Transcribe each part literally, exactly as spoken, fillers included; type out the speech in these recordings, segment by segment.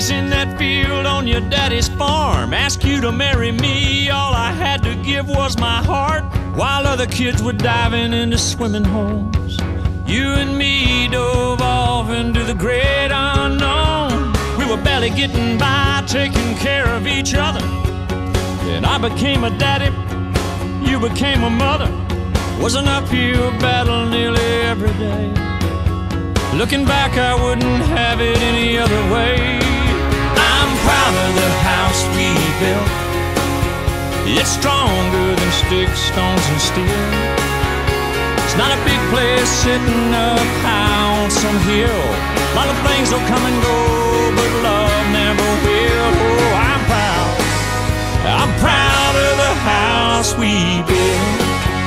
days in that field on your daddy's farm. Asked you to marry me, all I had to give was my heart. While other kids were diving into swimming holes, you and me dove off into the great unknown. We were barely getting by, taking care of each other. Then I became a daddy, you became a mother. Was an uphill battle nearly every day. Looking back, I wouldn't have it any other way. I'm proud of the house we built. It's stronger than sticks, stones, and steel. It's not a big place sitting up high on some hill. A lot of things will come and go, but love never will. Oh, I'm proud. I'm proud of the house we built.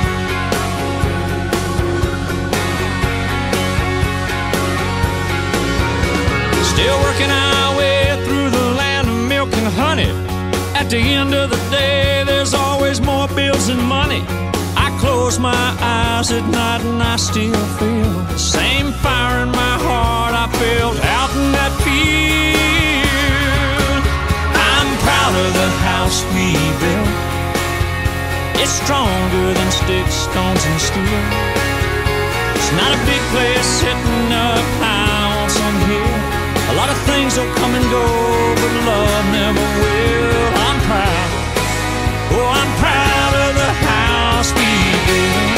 Still working our way through the land of milk and honey. At the end of the day, there's always more bills than money. I close my eyes at night and I still feel the same fire in my heart I felt out in that field. I'm proud of the house we built. It's stronger than sticks, stones, and steel. It's not a big place sitting up high on some hill. A lot of things will come and go, but love never will. I'm proud, oh, I'm proud of the house we built.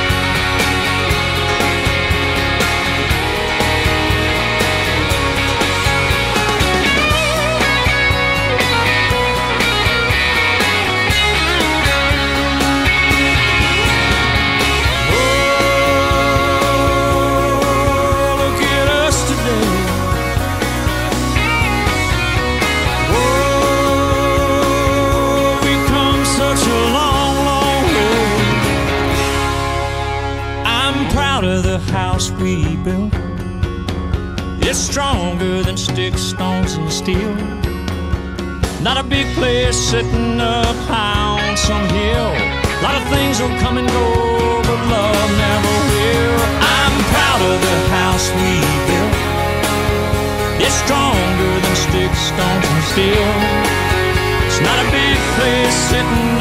House we built. It's stronger than sticks, stones, and steel. Not a big place sitting up high on some hill. A lot of things will come and go, but love never will. I'm proud of the house we built. It's stronger than sticks, stones, and steel. It's not a big place sitting